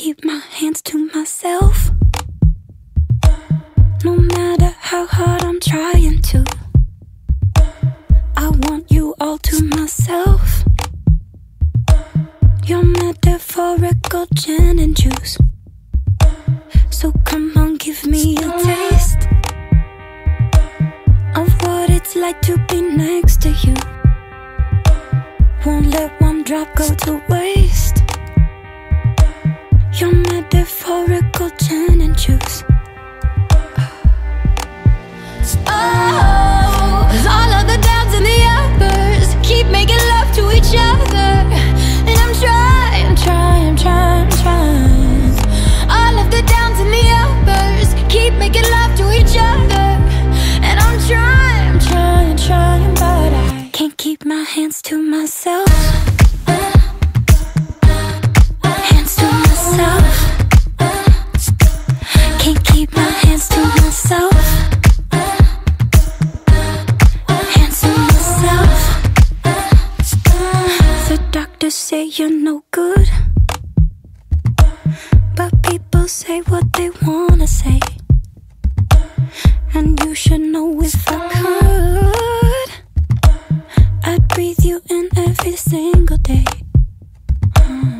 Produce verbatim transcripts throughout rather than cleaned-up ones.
keep my hands to myself. No matter how hard I'm trying to, I want you all to myself. Your metaphorical gin and juice, so come on, give me a taste of what it's like to be next to you. Won't let one drop go to waste. Your metaphorical gin and juice. Oh, 'cause all of the downs and the uppers keep making love to each other, and I'm trying, trying, trying, trying. All of the downs and the uppers keep making love to each other, and I'm trying, trying, trying, but I can't keep my hands to myself. Hands to myself. Can't keep my hands to myself. Hands to myself. The doctors say you're no good, but people say what they wanna say, and you should know if I could, I'd breathe you in every single day. mm.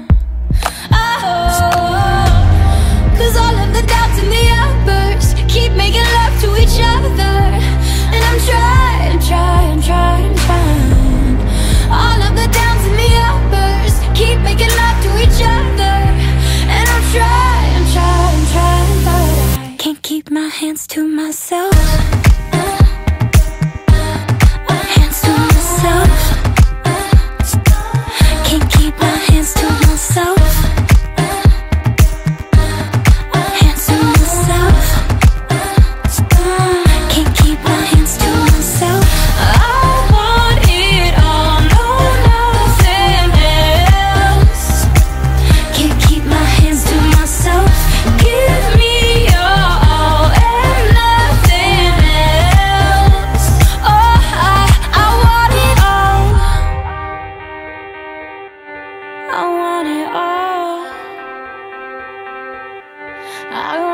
Oh, 'cause all of the downs and the uppers keep making love to each other, and I'm trying, trying, trying, trying. All of the downs and the uppers keep making love to each other, and I'm trying, trying, trying, but I can't keep my hands to myself. Hands to myself. Can't keep my hands to myself. Hands to myself. Can't keep my hands to myself. I want it all, no, nothing else. Can't keep my hands to myself. Give me your all and nothing else. Oh, I, I want it all. I want it all. I